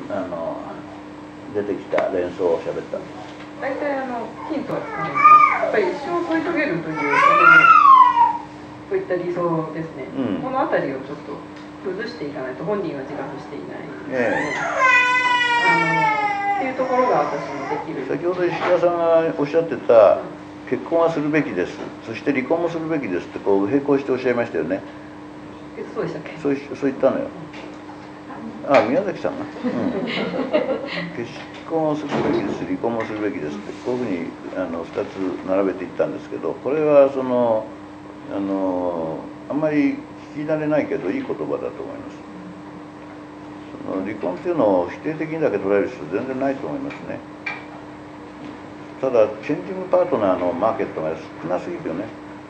出てきた連想を喋った。 大体ヒントはつかめる。やっぱり一生添い遂げるというこういった理想ですね、この辺りをちょっと崩していかないと本人は自覚していないので、っていうところが私もできる。 先ほど石川さんがおっしゃってた、結婚はするべきです、そして離婚もするべきですってこう並行しておっしゃいましたよね。 そうでしたっけ？ そう言ったのよ。宮崎さんが、結婚をするべきです、離婚もするべきですってこういうふうに2つ並べていったんですけど、これはあんまり聞き慣れないけどいい言葉だと思います。離婚っていうのを否定的にだけ捉える人全然ないと思いますね。ただチェンジングパートナーのマーケットが少なすぎるよね。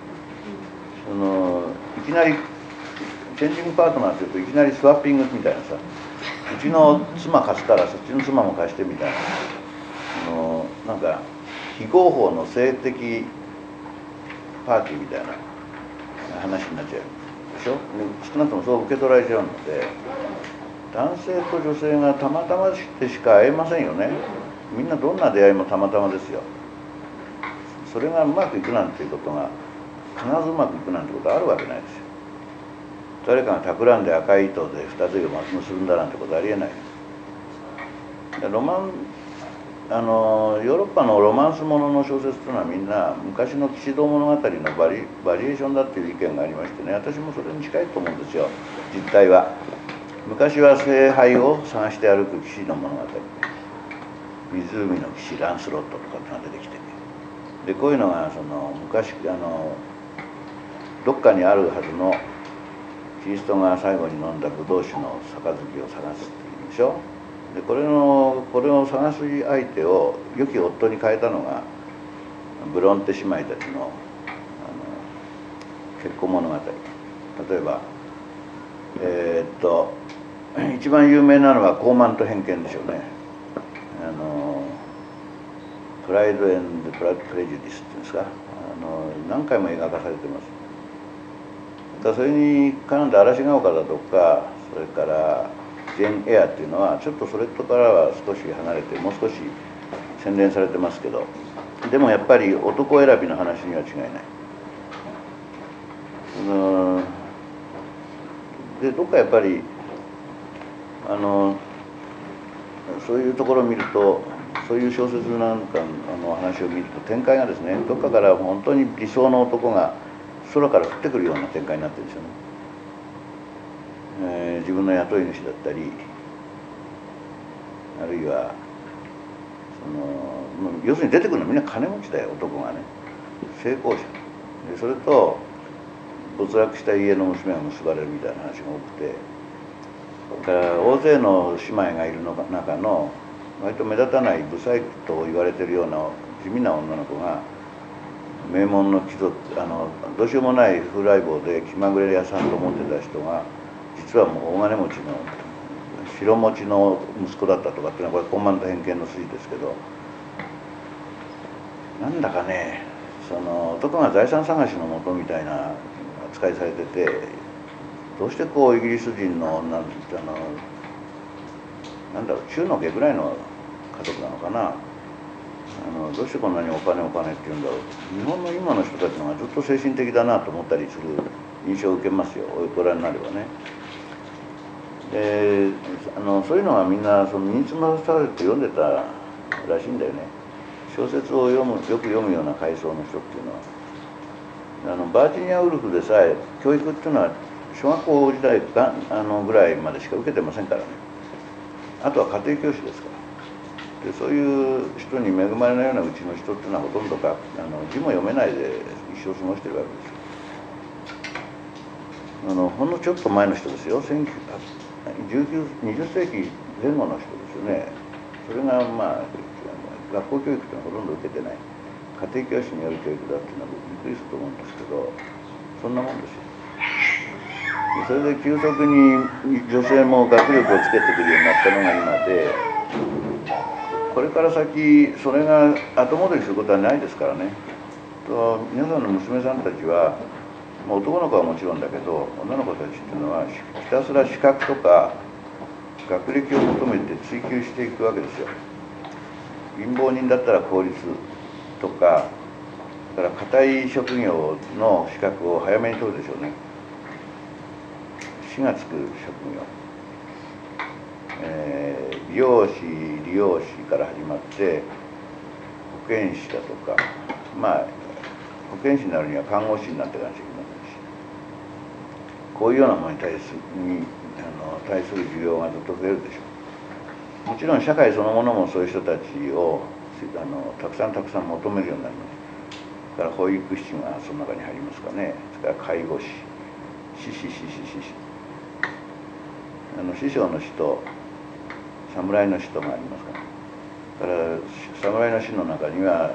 いきなりチェンジングパートナーっていうといきなりスワッピングみたいなさ、うちの妻貸すからそっちの妻も貸してみたいな、なんか非合法の性的パーティーみたいな話になっちゃうでしょ。少なくともそう受け取られちゃうので、男性と女性がたまたまでしか会えませんよね。みんなどんな出会いもたまたまですよ。それがうまくいくなんていうことが必ずうまくいくなんてことあるわけないですよ。誰かが企んで赤い糸で二つを結んだなんてことありえない。ヨーロッパのロマンスものの小説というのはみんな昔の騎士道物語のバリエーションだっていう意見がありましてね、私もそれに近いと思うんですよ。実態は昔は聖杯を探して歩く騎士の物語、湖の騎士ランスロットとかってのが出てきて、でこういうのが昔どっかにあるはずのキリストが最後に飲んだブドウ酒の杯を探すっていうでしょ。でこれを探す相手を良き夫に変えたのがブロンテ姉妹たちの結婚物語。例えば一番有名なのは傲慢と偏見でしょうね。プライド・エンド・プレジュディスっていうんですか、何回も描かされてます。だからそれに絡んだ嵐ヶ丘だとか、それからジェーン・エアっていうのはちょっとそれとからは少し離れてもう少し洗練されてますけど、でもやっぱり男選びの話には違いない。でどっかやっぱりそういうところを見ると、そういう小説なんかの話を見ると展開がですね、どっかから本当に理想の男が空から降ってくるような展開になってるんですよね。自分の雇い主だったり、あるいは要するに出てくるのはみんな金持ちだよ、男がね、成功者で、それと没落した家の娘が結ばれるみたいな話が多くて、だから大勢の姉妹がいる中の割と目立たないブサイクと言われてるような地味な女の子が名門の貴族、どうしようもない風来坊で気まぐれ屋さんと思ってた人が実はもう大金持ちの白持ちの息子だったとかっていうのはこれ傲慢と偏見の筋ですけど、なんだかね、男が財産探しのもとみたいな扱いされてて、どうしてこうイギリス人のなんだろう、中の下ぐらいの家族なのかな、どうしてこんなにお金って言うんだろう。日本の今の人たちの方がずっと精神的だなと思ったりする印象を受けますよ、ご覧になればね。でそういうのがみんな身につまされて読んでたらしいんだよね。小説をよく読むような階層の人っていうのは、バージニア・ウルフでさえ教育っていうのは小学校時代ぐらいまでしか受けてませんからね。あとは家庭教師ですから。でそういう人に恵まれないようなうちの人っていうのはほとんどが字も読めないで一生過ごしてるわけですよ。ほんのちょっと前の人ですよ、20世紀前後の人ですよね。それが学校教育っていうのはほとんど受けてない、家庭教師による教育だっていうのはびっくりすると思うんですけど、そんなもんですよ。それで急速に女性も学力をつけてくるようになったのが今で、これから先それが後戻りすることはないですからね。皆さんの娘さんたちは男の子はもちろんだけど女の子たちっていうのはひたすら資格とか学歴を求めて追求していくわけですよ。貧乏人だったら公立とか、だから堅い職業の資格を早めに取るでしょうね。4がつく職業、美容師、理容師から始まって保健師だとか、まあ保健師になるには看護師になっていかなきゃいけませんし、こういうようなものに対する需要がずっと増えるでしょう。もちろん社会そのものもそういう人たちをたくさん求めるようになります。だから保育士がその中に入りますかね。それから介護士、師匠の師と侍の師とがありますから。だから侍の師の中には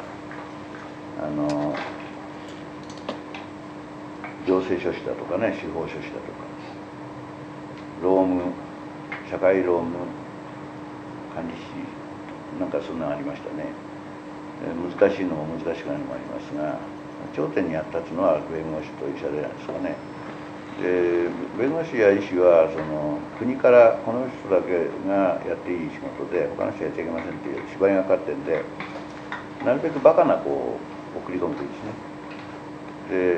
行政書士だとかね、司法書士だとか、労務、社会労務管理士なんかそんなのありましたね。難しいのも難しくないのもありますが、頂点に立つのは弁護士と医者じゃないですかね。で弁護士や医師は国からこの人だけがやっていい仕事で他の人はやっちゃいけませんっていう縛りがかかってるんで、なるべくバカな子を送り込むといいですね。で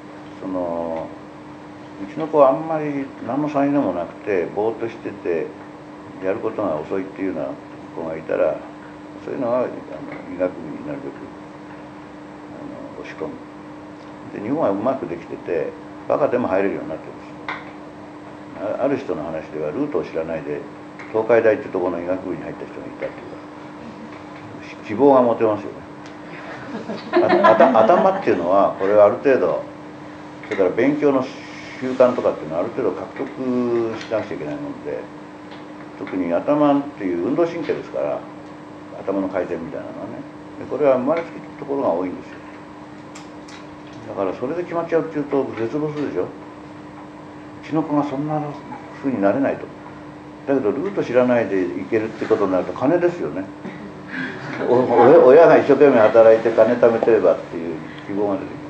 うちの子はあんまり何の才能もなくてぼーっとしててやることが遅いっていうような子がいたら、そういうのは医学部になるべく押し込む。で日本はうまくできててバカでも入れるようになってるんです。ある人の話ではルートを知らないで東海大っていうところの医学部に入った人がいたっていうか、希望が持てますよね。頭っていうのはこれはある程度、それから勉強の習慣とかっていうのはある程度獲得しなくちゃいけないもので、特に頭っていう運動神経ですから、頭の回転みたいなのはね、でこれは生まれつきところが多いんですよ。だからそれで決まっちゃうっていうと絶望するでしょ。うちの子がそんなふうになれないと。だけどルート知らないでいけるってことになると金ですよね。親が一生懸命働いて金貯めてればっていう希望が出てくる。